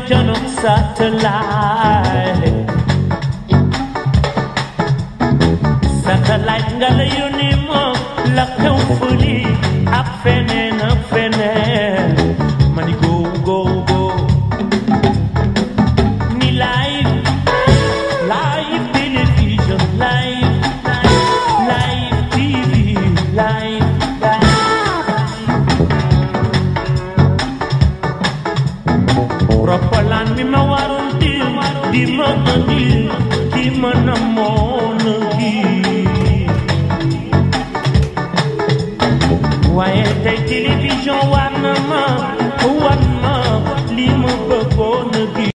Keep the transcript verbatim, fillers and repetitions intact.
Jono satellite satellite nga la yónni moom la xew fëli ak feneen ak feneen mani go go go ni live live television live live T V live Ropalaan mi ma waroon di di ma andi di ma namoon gi waaye tey télévision war na ma war ma li ma bëggoon gi